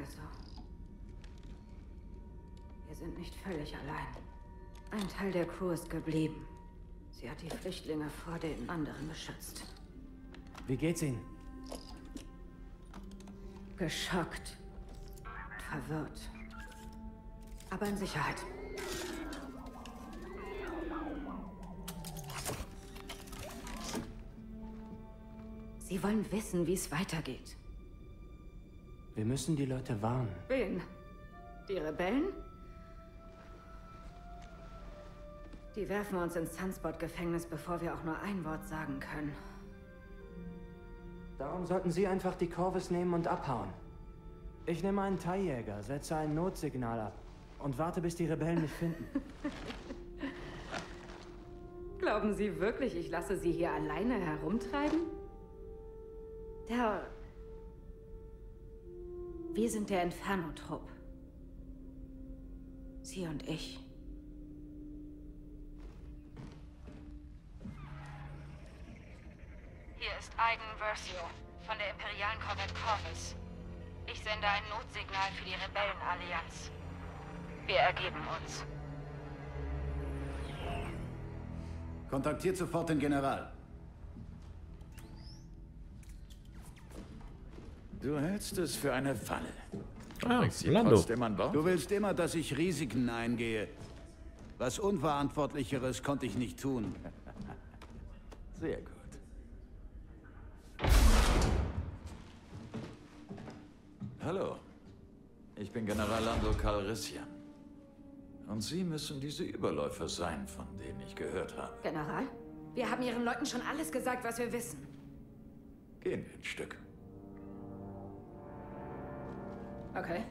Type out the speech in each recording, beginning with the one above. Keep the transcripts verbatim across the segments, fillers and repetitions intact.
Also. Wir sind nicht völlig allein. Ein Teil der Crew ist geblieben. Sie hat die Flüchtlinge vor den anderen beschützt. Wie geht's Ihnen? Geschockt. Verwirrt. Aber in Sicherheit. Sie wollen wissen, wie es weitergeht. Wir müssen die Leute warnen. Wen? Die Rebellen? Die werfen uns ins Sunspot-Gefängnis, bevor wir auch nur ein Wort sagen können. Darum sollten Sie einfach die Corvus nehmen und abhauen. Ich nehme einen Thai-Jäger, setze ein Notsignal ab und warte, bis die Rebellen mich finden. Glauben Sie wirklich, ich lasse Sie hier alleine herumtreiben? Der... Wir sind der Inferno-Trupp. Sie und ich. Hier ist Aiden Versio von der imperialen Korvette Corvus. Ich sende ein Notsignal für die Rebellenallianz. Wir ergeben uns. Kontaktiert sofort den General. Du hältst es für eine Falle. Ah, Bringst sie Lando. trotzdem an Bord? Du willst immer, dass ich Risiken eingehe. Was Unverantwortlicheres konnte ich nicht tun. Sehr gut. Hallo, ich bin General Lando Calrissian. Und Sie müssen diese Überläufer sein, von denen ich gehört habe. General, wir haben Ihren Leuten schon alles gesagt, was wir wissen. Gehen wir ein Stück. Okay.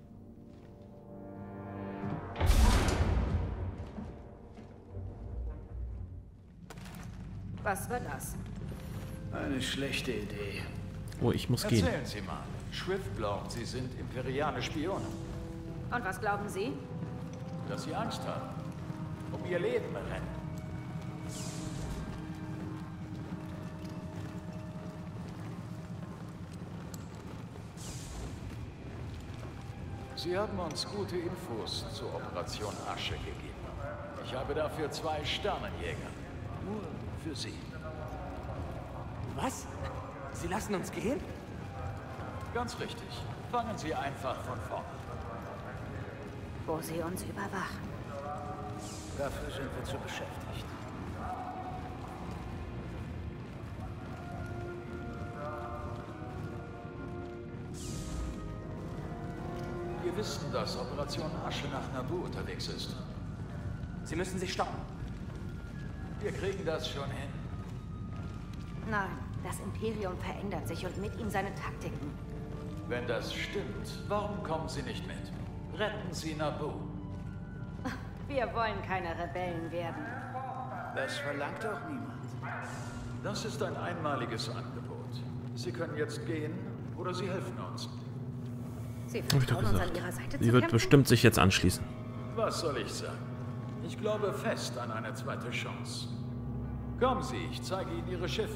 Was war das? Eine schlechte Idee. Oh, ich muss gehen. Erzählen Sie mal. Swift glaubt, Sie sind imperiale Spione. Und was glauben Sie? Dass Sie Angst haben. Um Ihr Leben rennen. Sie haben uns gute Infos zur Operation Asche gegeben. Ich habe dafür zwei Sternenjäger. Nur für Sie. Was? Sie lassen uns gehen? Ganz richtig. Fangen Sie einfach von vorne. Wo Sie uns überwachen. Dafür sind wir zu beschäftigt. Wir wissen, dass Operation Asche nach Naboo unterwegs ist. Sie müssen sich stoppen. Wir kriegen das schon hin. Nein, das Imperium verändert sich und mit ihm seine Taktiken. Wenn das stimmt, warum kommen Sie nicht mit? Retten Sie Naboo. Wir wollen keine Rebellen werden. Das verlangt doch niemand. Das ist ein einmaliges Angebot. Sie können jetzt gehen oder Sie helfen uns. Sie Hab ich doch vertrauen uns an gesagt. Ihrer Seite Sie zu wird kämpfen? bestimmt sich jetzt anschließen. Was soll ich sagen? Ich glaube fest an eine zweite Chance. Kommen Sie, ich zeige Ihnen Ihre Schiffe.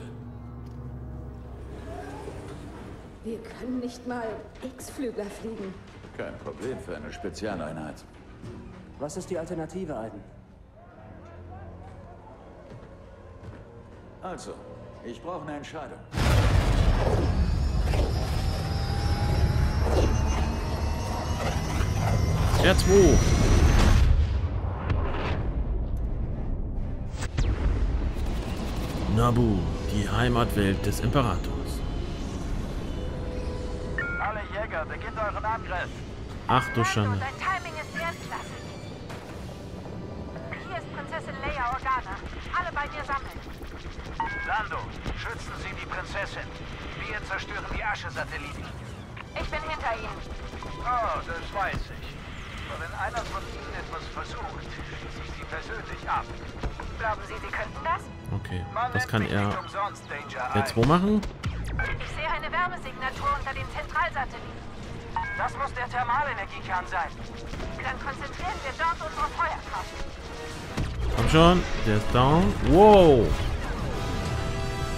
Wir können nicht mal X-Flügler fliegen. Kein Problem für eine Spezialeinheit. Was ist die Alternative, Aiden? Also, ich brauche eine Entscheidung. Der zwei. Naboo, die Heimatwelt des Imperators. Alle Jäger, beginnt euren Angriff. Ach du Schande. Dein Timing ist erstklassig. Hier ist Prinzessin Leia Organa. Alle bei mir sammeln. Lando, schützen Sie die Prinzessin. Wir zerstören die Asche-Satelliten. Ich bin hinter Ihnen. Oh, das weiß ich. Aber wenn einer von Ihnen etwas versucht, schieße ich Sie persönlich ab. Glauben Sie, Sie könnten das? Okay, Man das nennt kann mich er nicht umsonst Danger der Eye. zwei machen. Ich sehe eine Wärmesignatur unter den Zentralsatelliten. Das muss der Thermalenergiekern sein. Dann konzentrieren wir dort unsere Feuerkraft. Komm schon, der ist down. Wow.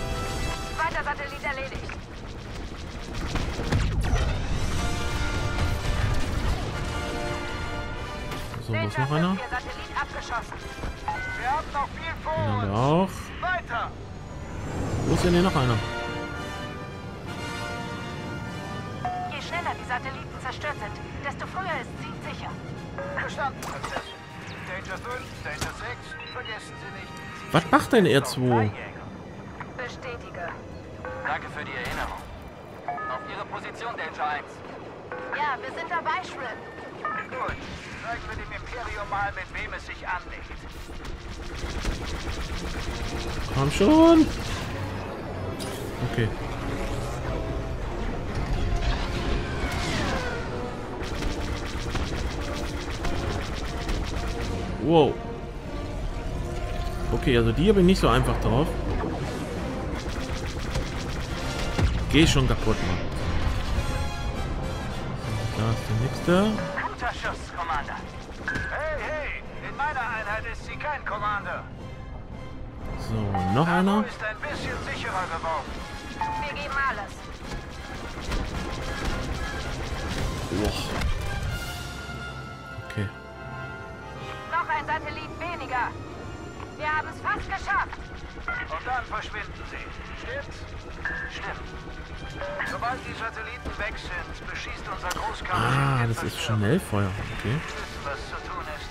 Zweiter Satellit erledigt. So, wo ist noch einer? Ihr Satellit abgeschossen. Wir haben noch viel Den vor haben wir uns. auch. Weiter! Wo ist denn hier noch einer? Je schneller die Satelliten zerstört sind, desto früher ist Ziel sicher. Verstanden, Prinzessin. Danger fünf, Danger sechs, vergessen Sie nicht. Sie Was macht denn R zwei? Bestätige. Danke für die Erinnerung. Auf Ihre Position, Danger eins. Ja, wir sind dabei, Shrimp. Gut, zeigen wir dem Imperium mal, mit wem es sich anlegt. Komm schon. Okay. Wow. Okay, also die habe ich nicht so einfach drauf. Geh schon kaputt, Mann. Da ist der nächste. Guter Schuss, Commander. Hey, hey, in meiner Einheit ist sie kein Commander. So, noch einer. Ist ein bisschen sicherer geworden. Wir geben alles. Boah. Okay. Noch ein Satellit weniger. Wir haben es fast geschafft. Und dann verschwinden sie. Stimmt's? Stimmt. Sobald die Satelliten weg sind, beschießt unser Großkampf. Ah, das ist Schnellfeuer. Okay. Wir wissen, was zu tun ist.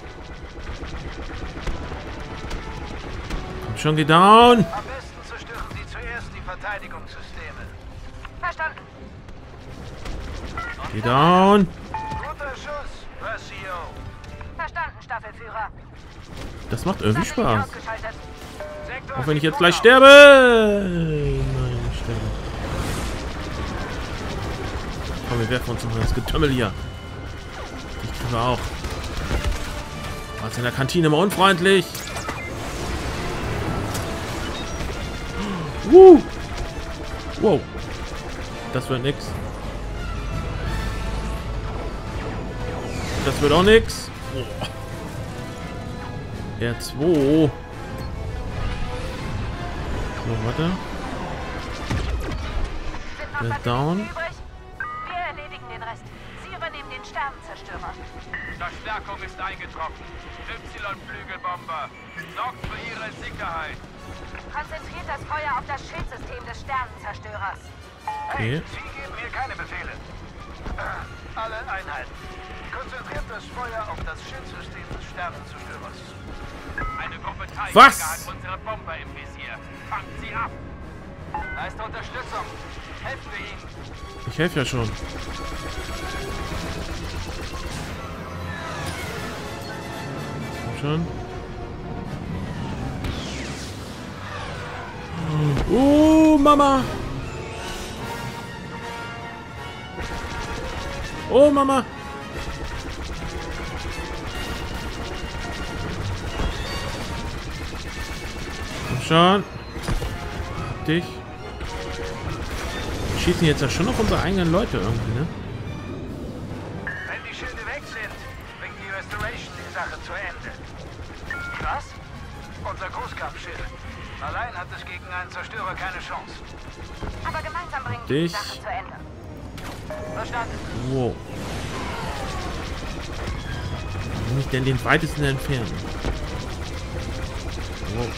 Komm schon, geh down. Am besten zerstören sie zuerst die Verteidigungssysteme. Verstanden. Geh down. Guter Schuss, Versio. Verstanden, Staffelführer. Das macht irgendwie Satellit Spaß. ausgeschaltet. Sektor Auch wenn ich jetzt sieht gleich gut sterbe. Nein, ich sterbe. Komm, wir werfen uns noch das Getümmel hier. Ich kriegen wir auch. Was in der Kantine immer unfreundlich. Uh. Wow. Das wird nix. Das wird auch nix. Oh. R zwei. So, warte. Sind noch Der Satelliten down. übrig? Wir erledigen den Rest. Sie übernehmen den Sternenzerstörer. Verstärkung ist eingetroffen. Y-Flügelbomber. Sorgt für ihre Sicherheit. Konzentriert das Feuer auf das Schildsystem des Sternenzerstörers. Okay. Sie geben mir keine Befehle. Äh, Alle Einheiten. Konzentriert das Feuer auf das Schildsystem des Sternenzerstörers. Eine Gruppe Tiger Was? hat unsere Bomber im Visier. Fangt sie ab. Leiste Unterstützung. Helfen wir ihnen. Ich helfe ja schon. Komm schon. Oh, Mama. Oh, Mama. Komm schon. Hab dich. Wir schießen jetzt ja schon noch unsere eigenen Leute irgendwie, ne? Wenn die Schilde weg sind, bringt die Restoration die Sache zu Ende. Was? Unser Großkampfschild. Allein hat es gegen einen Zerstörer keine Chance. Aber gemeinsam bringen wir die Dich. Sache zu Ende. Verstanden. Wow. Wie kann ich denn den weitesten entfernen? Wow.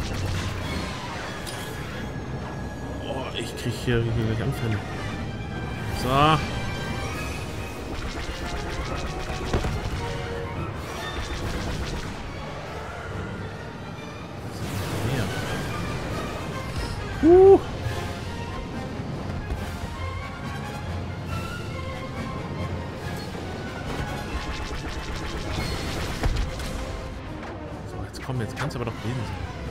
Oh, ich krieg hier, hier gleich Anfälle. So. Uh. So, jetzt komm, jetzt kannst du aber doch reden.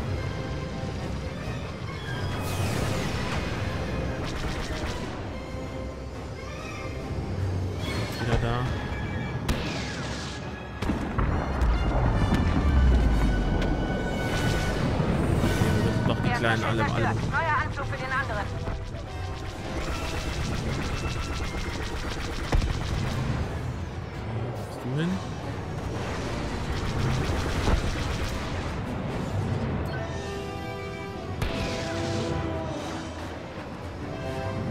Jetzt wieder da. Okay, wir sind noch die Kleinen alle im allem. Neuer Anflug für den anderen. Wo bist du hin?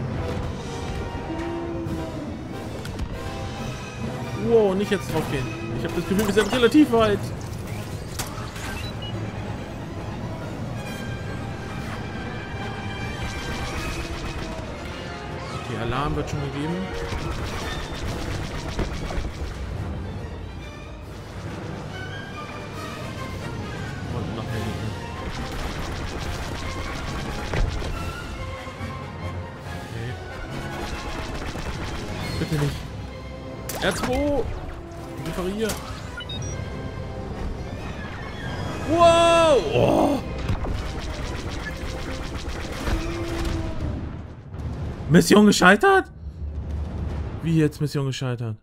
Wow, nicht jetzt drauf gehen. Ich habe das Gefühl, wir sind relativ weit. Okay, Alarm wird schon gegeben. Und nach hinten. Okay. Bitte nicht. R zwei! Reparier! Wow! Oh. Mission gescheitert? Wie jetzt Mission gescheitert?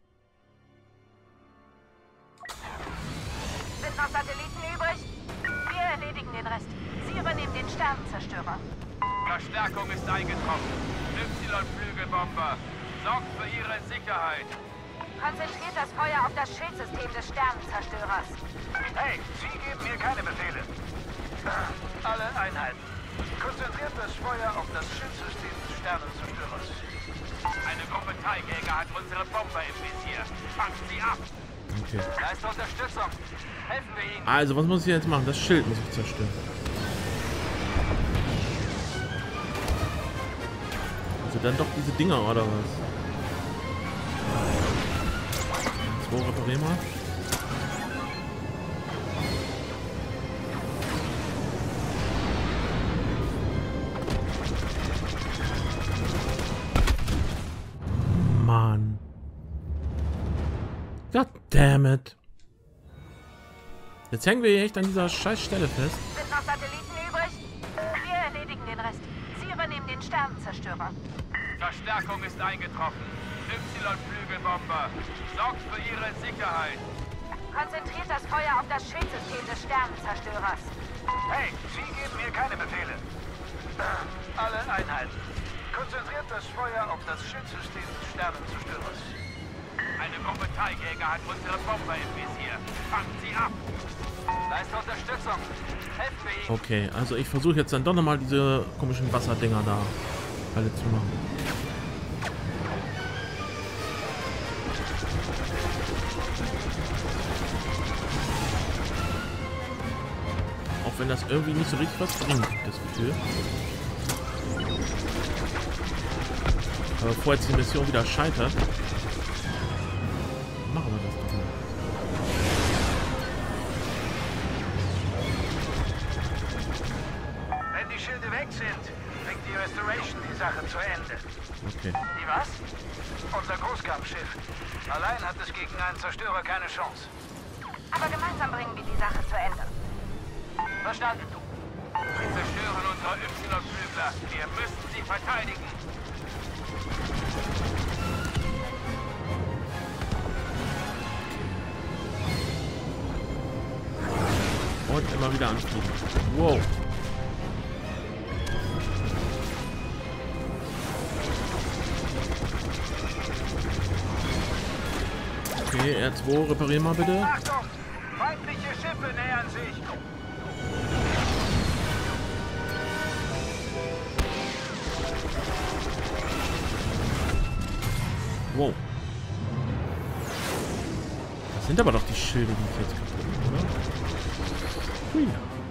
Sind noch Satelliten übrig? Wir erledigen den Rest. Sie übernehmen den Sternenzerstörer. Verstärkung ist eingetroffen. Y-Flügelbomber. Sorgt für ihre Sicherheit. Konzentriert das Feuer auf das Schildsystem des Sternenzerstörers. Hey, Sie geben mir keine Befehle. Alle Einheiten. Konzentriert das Feuer auf das Schildsystem des Sternenzerstörers. Eine Gruppe Teiljäger hat unsere Bomber im Visier. Fangt sie ab! Okay. Da ist Unterstützung. Helfen wir ihnen. Also, was muss ich jetzt machen? Das Schild muss ich zerstören. Also dann doch diese Dinger, oder was? Wo reparieren wir? Mann. God damn it. Jetzt hängen wir hier echt an dieser scheiß Stelle fest. Sind noch Satelliten übrig? Wir erledigen den Rest. Sie übernehmen den Sternenzerstörer. Verstärkung ist eingetroffen. Y-Flügelbomber. Sorgt für ihre Sicherheit. Konzentriert das Feuer auf das Schildsystem des Sternenzerstörers. Hey, Sie geben mir keine Befehle. Alle Einheiten. Konzentriert das Feuer auf das Schildsystem des Sternenzerstörers. Eine Gruppe Teiljäger hat unsere Bomber im Visier. Fangt sie ab! Da ist Unterstützung. Helfen wir ihnen. Okay, also ich versuche jetzt dann doch nochmal diese komischen Wasserdinger da alle zu machen. Auch wenn das irgendwie nicht so richtig was bringt, das Gefühl. Aber bevor jetzt die Mission wieder scheitert, machen wir das doch mal. Wenn die Schilde weg sind, bringt die Restoration die Sache zu Ende. Okay. Die was? Unser Großkampfschiff. Allein hat es gegen einen Zerstörer keine Chance. Aber gemeinsam bringen wir die Sache zu Ende. Verstanden. Sie zerstören unsere Y-Flügler. Wir müssen sie verteidigen. Und immer wieder anfliegen. Wow. Okay, R zwei, reparieren mal bitte. Achtung! Feindliche Schiffe nähern sich. Wow. Das sind aber doch die Schilde, die ich jetzt kaputt mache, oder? Hui.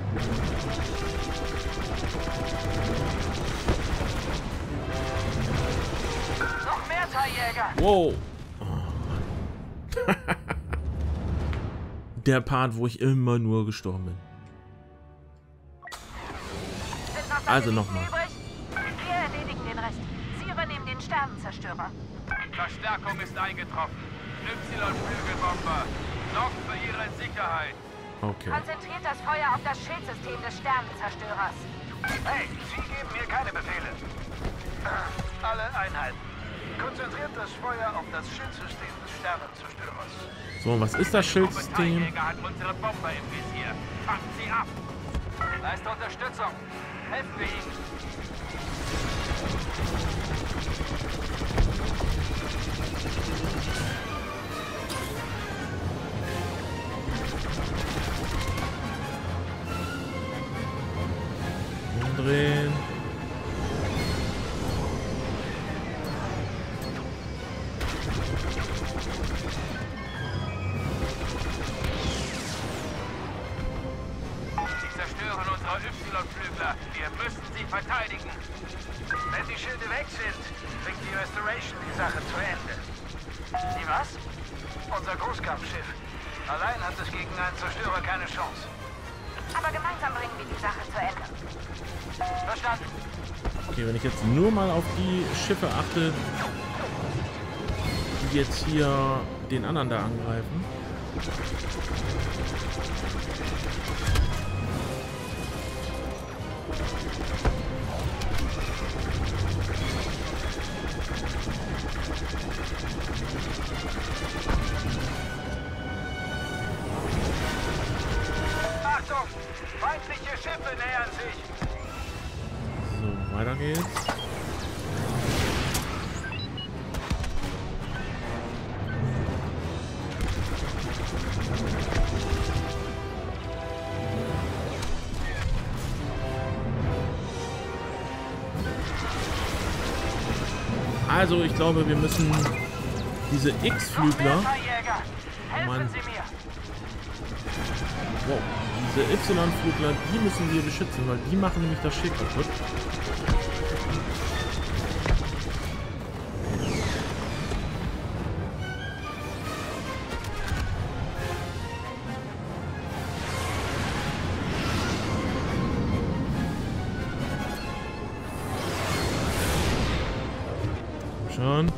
Noch mehr Teiljäger! Wow. Oh, Mann. Der Part, wo ich immer nur gestorben bin. Sind noch Also Satelliten nochmal. übrig? Wir erledigen den Rest. Sie übernehmen den Sternenzerstörer. Verstärkung ist eingetroffen. Y-Flügelbomber. Sorgt für ihre Sicherheit. Okay. Konzentriert das Feuer auf das Schildsystem des Sternenzerstörers. Hey, Sie geben mir keine Befehle. Alle Einheiten. Konzentriert das Feuer auf das Schildsystem des Sternenzerstörers. So, was ist das Schildsystem? Teiljäger hat unsere Bomber im Visier. Fangt sie ab! Da ist Unterstützung. Helfen wir ihnen. Umdrehen. Wir müssen sie verteidigen. Wenn die Schilde weg sind, bringt die Restoration die Sache zu Ende. Die was? Unser Großkampfschiff. Allein hat es gegen einen Zerstörer keine Chance. Aber gemeinsam bringen wir die Sache zu Ende. Verstanden. Okay, wenn ich jetzt nur mal auf die Schiffe achte, die jetzt hier den anderen da angreifen. Achtung! Feindliche Schiffe nähern sich! So, weiter geht's. Also, ich glaube, wir müssen diese X-Flügler... Mann. Wow. Diese Y-Flügler, die müssen wir beschützen, weil die machen nämlich das Schiff kaputt. Schon.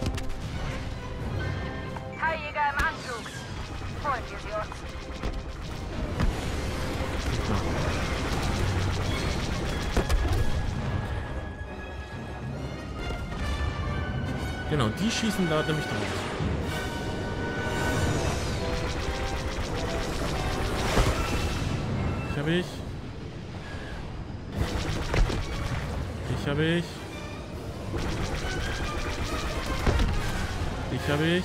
Teiljäger im Anflug. Holen wir sie uns. Genau, die schießen da nämlich drauf. Ich habe ich. Ich habe ich. Ich habe ich.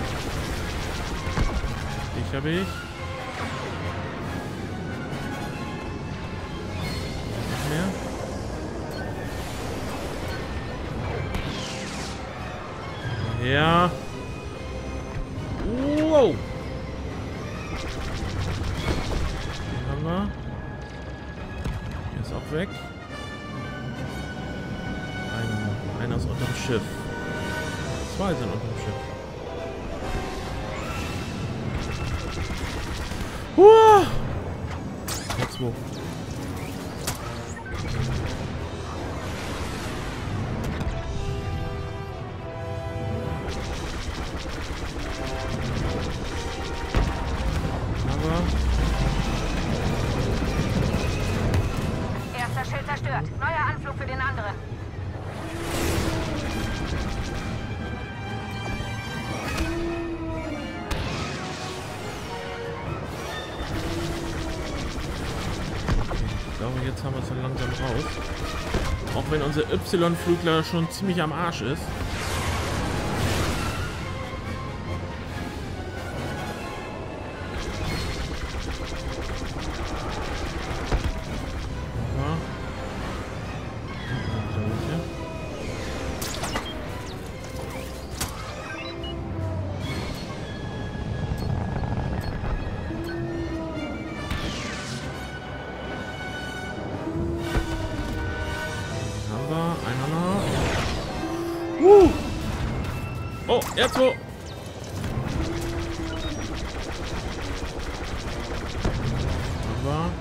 Ich habe ich. Nicht mehr. Ja. Wow. Den haben wir. Der ist auch weg. Einer, einer ist unter dem Schiff. Zwei sind unter dem Schiff. Wow. Jetzt wo? Erster Schild zerstört. Neuer Anflug für den anderen. Ich glaube, jetzt haben wir es dann langsam raus. Auch wenn unser Y-Flügler schon ziemlich am Arsch ist. Uh. Oh, jetzt wo. Aber.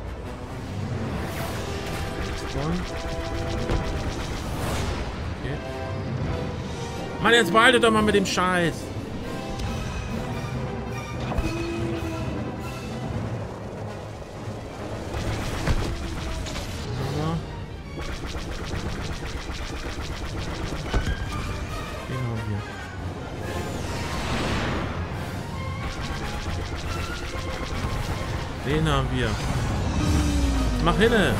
Okay. Mann, jetzt behaltet doch mal mit dem Scheiß. Den haben wir. Mach hinne.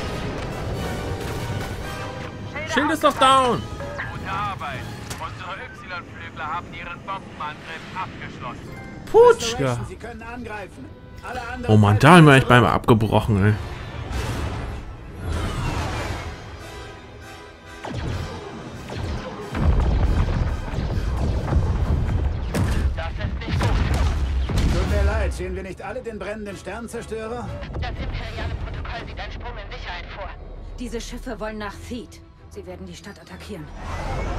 Schild ist doch down. Gute Arbeit. Unsere Y-Flügler haben ihren Bombenangriff abgeschlossen. Putschka. Sie können angreifen. Alle anderen Oh Mann, da haben wir echt beim abgebrochen, ey. Sehen wir nicht alle den brennenden Sternzerstörer? Das imperiale Protokoll sieht einen Sprung in Sicherheit vor. Diese Schiffe wollen nach Theed. Sie werden die Stadt attackieren.